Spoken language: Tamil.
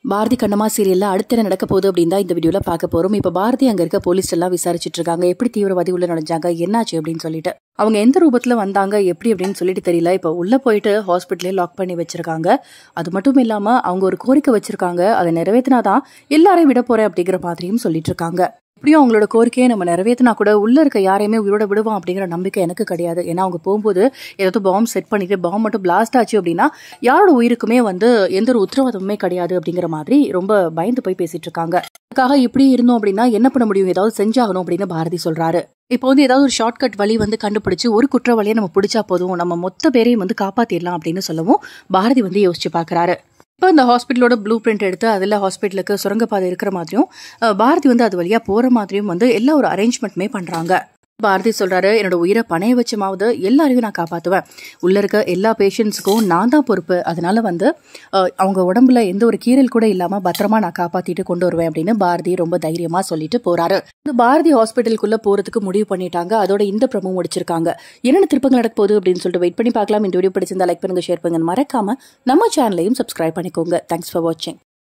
பாரதி கண்ணம்மா சீரியல்ல அடுத்து என்ன நடக்க போகுது அப்படின்னு தான் இந்த வீடியோல பார்க்க போறோம். இப்ப பாரதி அங்க இருக்க போலீஸ் எல்லாம் விசாரிச்சுட்டு இருக்காங்க. எப்படி தீவிரவாதி உள்ள நுழைஞ்சாங்க, என்னாச்சு அப்படின்னு சொல்லிட்டு. அவங்க எந்த ரூபத்துல வந்தாங்க எப்படி அப்படின்னு சொல்லிட்டு தெரியல. இப்ப உள்ள போயிட்டு ஹாஸ்பிட்டலே லாக் பண்ணி வச்சிருக்காங்க. அது மட்டும் இல்லாம அவங்க ஒரு கோரிக்கை வச்சிருக்காங்க. அதை நிறைவேற்றினாதான் எல்லாரையும் விட போறேன் அப்படிங்கிற மாதிரியும் சொல்லிட்டு இருக்காங்க. இப்படியும் அவங்களோட கோரிக்கையை நம்ம நிறைவேற்றினா கூட உள்ள இருக்க யாரையுமே உயிரோட விடுவோம் அப்படிங்கிற நம்பிக்கை எனக்கு கிடையாது. ஏன்னா அவங்க போகும்போது ஏதாவது பாம்பு செட் பண்ணிட்டு பாம்பு மட்டும் பிளாஸ்ட் ஆச்சு அப்படின்னா யாரோட உயிருக்குமே எந்த ஒரு உத்தரவாதமுமே கிடையாது அப்படிங்கிற மாதிரி ரொம்ப பயந்து போய் பேசிட்டு இருக்காங்க. அதுக்காக இப்படி இருந்தோம் அப்படின்னா என்ன பண்ண முடியும், ஏதாவது செஞ்சாகணும் அப்படின்னு பாரதி சொல்றாரு. இப்போ ஏதாவது ஒரு ஷார்ட்கட் வழி கண்டுபிடிச்சு ஒரு குற்றவாளியை நம்ம பிடிச்சா போதும், நம்ம மொத்த பேரையும் காப்பாத்திடலாம் அப்படின்னு சொல்லவும் பாரதி யோசிச்சு பாக்குறாரு. இப்போ இந்த ஹாஸ்பிட்டலோட ப்ளூ பிரிண்ட் எடுத்து அதில் ஹாஸ்பிட்டலுக்கு சுரங்கப்பாதை இருக்கிற மாதிரியும் பாரதி அது வழியா போற மாதிரியும் எல்லா ஒரு அரேஞ்ச்மெண்ட்டுமே பண்றாங்க. பாரதி சொல்றாரு, என்னோட உயிரை பணைய வச்சமாவது எல்லாரையும் நான் காப்பாத்துவேன். உள்ள இருக்க எல்லா பேஷண்ட்ஸுக்கும் நான் தான் பொறுப்பு. அதனால அவங்க உடம்புல எந்த ஒரு கீறல் கூட இல்லாம பத்திரமா நான் காப்பாத்திட்டு கொண்டு வருவேன் அப்படின்னு பாரதி ரொம்ப தைரியமா சொல்லிட்டு போறாரு. பாரதி ஹாஸ்பிட்டலுக்குள்ள போறதுக்கு முடிவு பண்ணிட்டாங்க. அதோட இந்த ப்ரோமோ முடிச்சிருக்காங்க. என்னென்ன திருப்பங்கள் நடக்க போகுது அப்படின்னு சொல்லிட்டு வெயிட் பண்ணி பார்க்கலாம். இந்த வீடியோ பிடிச்சிருந்தா லைக் பண்ணுங்க, ஷேர் பண்ணுங்க, மறக்காம நம்ம சேனலையும் சப்ஸ்கிரைப் பண்ணிக்கோங்க. தேங்க்ஸ் ஃபார் வாட்சிங்.